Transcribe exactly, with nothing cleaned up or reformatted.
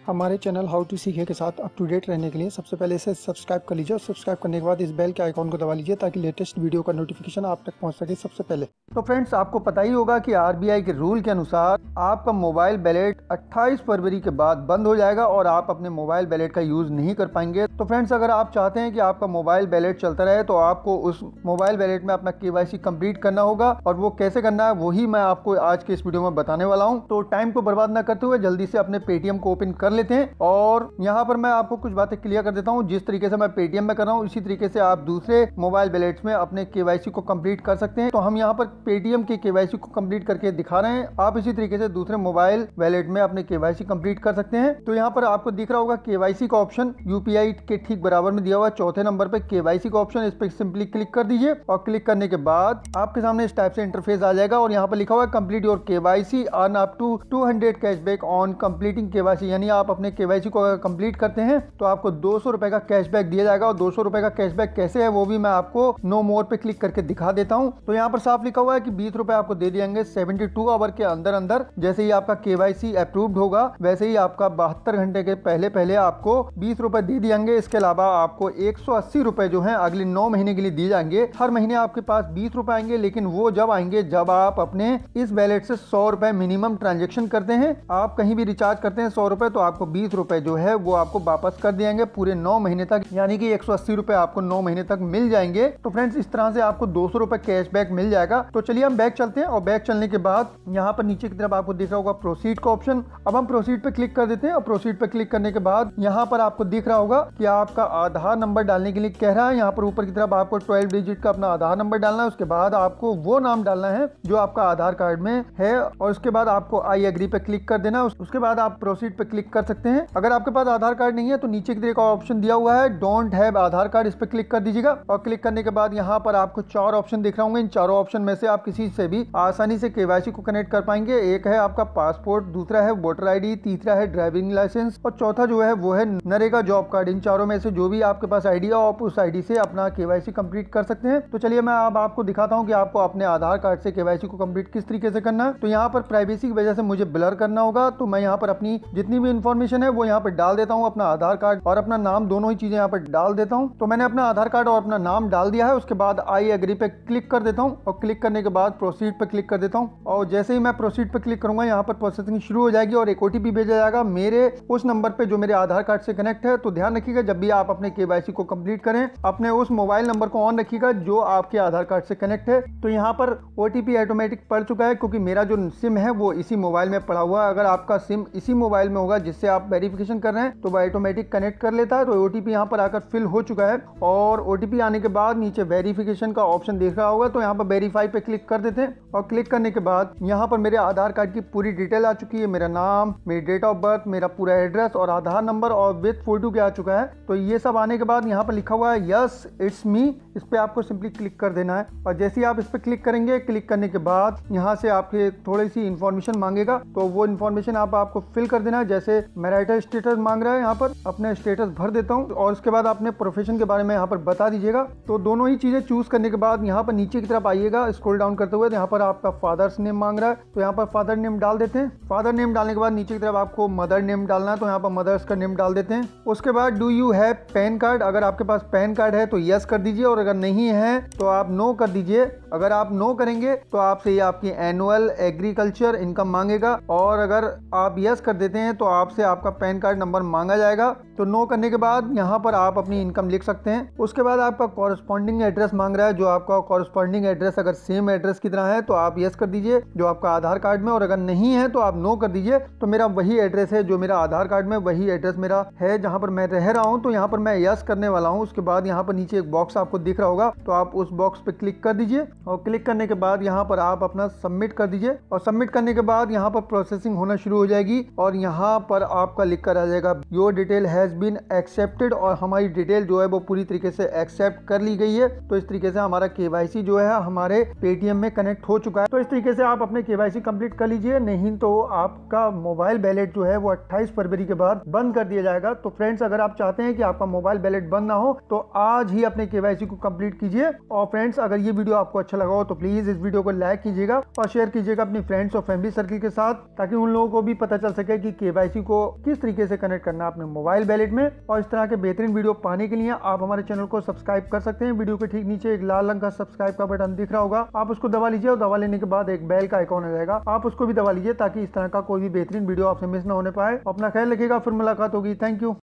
हमारे channel how to सीखे के साथ अप टू डेट रहने के लिए सबसे पहले इसे सब्सक्राइब कर लीजिए और सब्सक्राइब करने के बाद इस बेल के आइकॉन को दबा लीजिए ताकि लेटेस्ट वीडियो का नोटिफिकेशन आप तक पहुंच सके सबसे पहले। तो फ्रेंड्स, आपको पता ही होगा कि आरबीआई के रूल के अनुसार आपका मोबाइल बैलेट अट्ठाईस फरवरी के बाद बंद हो जाएगा और आप अपने मोबाइल बैलेट का यूज नहीं कर पाएंगे। तो फ्रेंड्स, अगर आप चाहते हैं कि आपका मोबाइल बैलेट चलता रहे तो आपको उस मोबाइल बैलेट में अपना केवाईसी कंप्लीट करना होगा, और वो कैसे करना है वही मैं आपको आज के इस वीडियो में बताने वाला हूं। तो टाइम को बर्बाद न करते हुए जल्दी से अपने पेटीएम को ओपन कर लेते हैं, और यहाँ पर मैं आपको कुछ बातें क्लियर कर देता हूँ। जिस तरीके से मैं पेटीएम में कर रहा हूँ इसी तरीके से आप दूसरे मोबाइल बैलेट्स में अपने केवाईसी को कंप्लीट कर सकते हैं। तो हम यहाँ पर पेटीएम के केवाईसी को कंप्लीट करके दिखा रहे हैं, आप इसी तरीके से दूसरे मोबाइल बैलेट में अपने केवाईसी कंप्लीट कर सकते हैं। तो यहाँ पर आपको दिख रहा होगा केवाईसी का ऑप्शन यूपीआई के ठीक बराबर में दिया हुआ चौथे नंबर पे केवाईसी का ऑप्शन, इस पर सिंपली क्लिक कर दीजिए और क्लिक करने के बाद आपके सामने इस टाइप से इंटरफेस आ जाएगा और यहाँ पर लिखा हुआ है complete your KYC earn up to two hundred cashback on completing KYC, यानी आप अपने केवाईसी को अगर कंप्लीट करते हैं तो आपको दो सौ रुपए का कैशबैक दिया जाएगा। और दो सौ रुपए का कैशबैक कैसे है वो भी मैं आपको नो मोर पे क्लिक करके दिखा देता हूं। तो यहाँ पर साफ लिखा हुआ है कि बीस रुपए आपको दे दिएंगे बहत्तर आवर के अंदर अंदर। जैसे ही आपका केवाईसी अप्रूव्ड होगा वैसे ही आपका बहत्तर घंटे के पहले पहले आपको बीस रुपए दे दिएंगे। इसके अलावा आपको एक सौ अस्सी रुपए जो है अगले नौ महीने के लिए दिए जाएंगे। हर महीने आपके पास बीस रुपए आएंगे, लेकिन वो जब आएंगे जब आप अपने इस वैलेट से सौ रुपए मिनिमम ट्रांजेक्शन करते हैं। आप कहीं भी रिचार्ज करते हैं सौ रुपए तो आपको बीस रुपए जो है वो आपको वापस कर दिएंगे पूरे नौ महीने तक, यानी कि एक सौ अस्सी रुपए आपको नौ महीने तक मिल जाएंगे। तो फ्रेंड्स, इस तरह से आपको दो सौ रुपए कैशबैक मिल जाएगा। तो चलिए हम बैक चलते हैं, और बैक चलने के बाद यहाँ पर नीचे की तरफ आपको दिख रहा होगा प्रोसीड का ऑप्शन। अब हम प्रोसीड पे क्लिक कर देते हैं, और प्रोसीड पे क्लिक करने के बाद यहाँ पर आपको दिख रहा होगा कि आपका आधार नंबर डालने के लिए कह रहा है। यहाँ पर ऊपर की तरफ आपको ट्वेल्व डिजिट का अपना आधार नंबर डालना है, उसके बाद आपको वो नाम डालना है जो आपका आधार कार्ड में है, और उसके बाद आपको आई एग्री पे क्लिक कर देना। उसके बाद आप प्रोसीड पे क्लिक कर सकते हैं। अगर आपके पास आधार कार्ड नहीं है तो नीचे की तरफ ऑप्शन दिया हुआ है डोंट हैव आधार कार्ड, इस पे क्लिक कर दीजिएगा। और क्लिक करने के बाद यहाँ पर आपको चार ऑप्शन दिख रहे होंगे। इन चारों ऑप्शन में से आप किसी से भी आसानी से केवाईसी को कनेक्ट कर पाएंगे। एक है आपका पासपोर्ट, दूसरा है वोटर आईडी, तीसरा है ड्राइविंग लाइसेंस, और चौथा जो है वो है नरेगा जॉब कार्ड। इन चारों में से जो भी आपके पास आईडी है आप उस आईडी से अपना केवाईसी कंप्लीट कर सकते हैं। तो चलिए मैं अब आपको दिखाता हूँ कि आपको अपने आधार कार्ड से केवाईसी को कंप्लीट किस तरीके से करना है। तो यहाँ पर प्राइवेसी की वजह से मुझे ब्लर करना होगा, तो मैं यहाँ पर अपनी जितनी भी इंफॉर्मेशन है वो यहाँ पर डाल देता हूँ। अपना आधार कार्ड और अपना नाम दोनों ही चीजें यहाँ पर डाल देता हूँ। तो मैंने अपना आधार कार्ड और अपना नाम डाल दिया है। उसके बाद आई एग्री पे क्लिक कर देता हूँ, और क्लिक करने के बाद प्रोसीड पे क्लिक कर देता हूँ। और जैसे ही मैं प्रोसीड पे क्लिक करूंगा यहाँ पर प्रोसेसिंग शुरू हो जाएगी और एक ओटीपी भेजा जाएगा मेरे उस नंबर पे जो मेरे आधार कार्ड से कनेक्ट है। तो ध्यान रखिएगा जब भी आप अपने केवाईसी को कंप्लीट करें अपने उस मोबाइल नंबर को ऑन रखिएगा जो आपके आधार कार्ड से कनेक्ट है। तो यहाँ पर ओटीपी ऑटोमेटिक पड़ चुका है क्योंकि मेरा जो सिम है वो इसी मोबाइल में पड़ा हुआ है। अगर आपका सिम इसी मोबाइल में होगा जिससे आप वेरिफिकेशन कर रहे हैं तो वह ऑटोमेटिक कनेक्ट कर लेता है। तो ओटीपी यहाँ पर आकर फिल हो चुका है, और ओटीपी आने के बाद नीचे वेरिफिकेशन का ऑप्शन देख रहा होगा तो यहाँ पर वेरीफाई पे क्लिक कर देते हैं। और क्लिक करने के बाद यहाँ पर मेरे आधार कार्ड की पूरी डिटेल आ चुकी है, मेरा नाम, मेरी डेट ऑफ बर्थ, मेरा पूरा एड्रेस और आधार नंबर और विद फोटो के आ चुका है। तो ये सब आने के बाद यहाँ पर लिखा हुआ है यस इट्स मी, इस पे आपको सिंपली क्लिक कर देना है। और जैसे ही आप इस पे क्लिक करेंगे, क्लिक करने के बाद यहाँ से आपके थोड़ी सी इन्फॉर्मेशन मांगेगा, तो वो इन्फॉर्मेशन आप आपको फिल कर देना है। जैसे मैरिटल स्टेटस मांग रहा है, यहाँ पर अपने स्टेटस भर देता हूँ, और उसके बाद अपने प्रोफेशन के बारे में यहाँ पर बता दीजिएगा। तो दोनों ही चीजें चूज करने के बाद यहाँ पर नीचे की तरफ आइएगा स्क्रॉल डाउन करते हुए, यहाँ पर आपका फादर्स नेम मांग रहा है तो यहाँ पर फादर नेम डाल देते हैं। फादर नेम डालने के बाद नीचे की तरफ आपको मदर नेम डालना है तो यहाँ पर मदर्स का नेम डाल देते हैं। उसके बाद do you have PAN card, अगर आपके पास पैन कार्ड है तो यस कर दीजिए, और अगर नहीं है तो आप नो कर दीजिए। अगर आप नो करेंगे तो आपसे ये आपकी एनुअल एग्रीकल्चर इनकम मांगेगा, और अगर आप यस कर देते हैं तो आपसे आपका पैन कार्ड नंबर मांगा जाएगा। तो नो करने के बाद यहाँ पर आप अपनी इनकम लिख सकते हैं। उसके बाद आपका कॉरेस्पॉन्डिंग एड्रेस मांग रहा है, जो आपका कॉरेस्पॉन्डिंग एड्रेस अगर सेम एड्रेस की तरह है तो आप यस कर दीजिए जो आपका आधार कार्ड में, और अगर नहीं है तो आप नो कर दीजिए। तो मेरा वही एड्रेस है जो मेरा आधार कार्ड में, वही एड्रेस मेरा है जहाँ पर मैं रह रहा हूँ, तो यहाँ पर मैं यस करने वाला हूँ। उसके बाद यहाँ पर नीचे एक बॉक्स आपको दिख रहा होगा तो आप उस बॉक्स पे क्लिक कर दीजिए, और क्लिक करने के बाद यहाँ पर आप अपना सबमिट कर दीजिए। और सबमिट करने के बाद यहाँ पर प्रोसेसिंग होना शुरू हो जाएगी, और यहाँ पर आपका लिख कर आ जाएगा your detail has been accepted, और हमारी डिटेल जो है वो पूरी तरीके से एक्सेप्ट कर ली गई है। तो इस तरीके से हमारा केवाईसी जो है हमारे पेटीएम में कनेक्ट हो चुका है। तो इस तरीके से आप अपने केवाईसी कंप्लीट कर लीजिए, नहीं तो आपका मोबाइल बैलेट जो है वो अट्ठाईस फरवरी के बाद बंद कर दिया जाएगा। तो फ्रेंड्स, अगर आप चाहते हैं कि आपका मोबाइल बैलेट बंद ना हो तो आज ही अपने केवाईसी को कंप्लीट कीजिए। और फ्रेंड्स, अगर ये वीडियो आपको अच्छा लगा हो तो प्लीज इस वीडियो को लाइक कीजिएगा और शेयर कीजिएगा अपनी फ्रेंड्स और फैमिली सर्किल के साथ, ताकि उन लोगों को भी पता चल सके कि केवाईसी को को किस तरीके से कनेक्ट करना है अपने मोबाइल वैलेट में। और इस तरह के बेहतरीन वीडियो पाने के लिए आप हमारे चैनल को सब्सक्राइब कर सकते हैं। वीडियो के ठीक नीचे एक लाल रंग का सब्सक्राइब का बटन दिख रहा होगा, आप उसको दबा लीजिए और दबा लेने के बाद एक बेल का आइकॉन आ जाएगा, आप उसको भी दबा लीजिए ताकि इस तरह का कोई भी बेहतरीन वीडियो आपसे मिस ना होने पाए। अपना ख्याल रखिएगा, फिर मुलाकात होगी। Thank you.